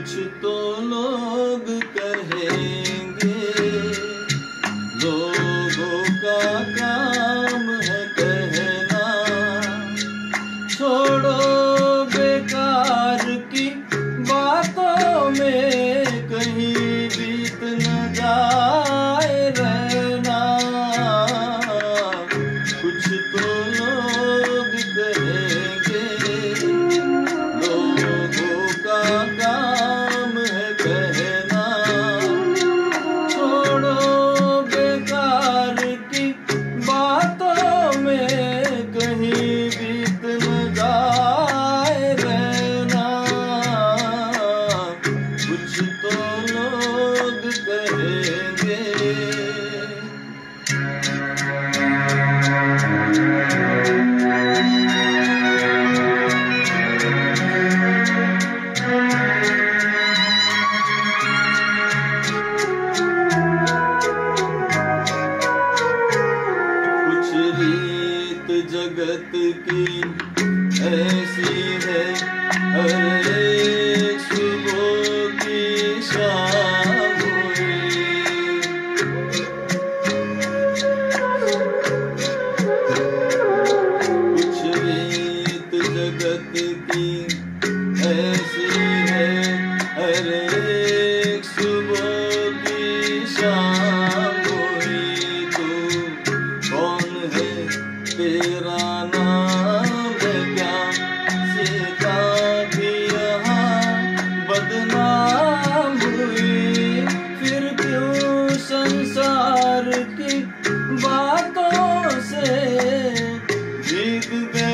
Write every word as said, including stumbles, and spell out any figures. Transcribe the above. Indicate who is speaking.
Speaker 1: कुछ तो लोग कहेंगे, लोगों का काम है कहना। छोड़ो बेकार की बातों में कहीं बीत न जाए रहना। कुछ तो लोग कहेंगे, लोगों का काम है कहना। छोड़ो बेकार की बातों में कहीं बीत न जाए रहना। कुछ तो लोग कहेंगे। कुछ रीत जगत की ऐसी है, हर एक सुबह की शाम हुई। कुछ रीत जगत की ऐसी है, हर एक सुबह की शाम हुई। तू कौन है, तेरा नाम है क्या? सीता भी यहाँ बदनाम हुई। फिर क्यों संसार की बातों से भीग गए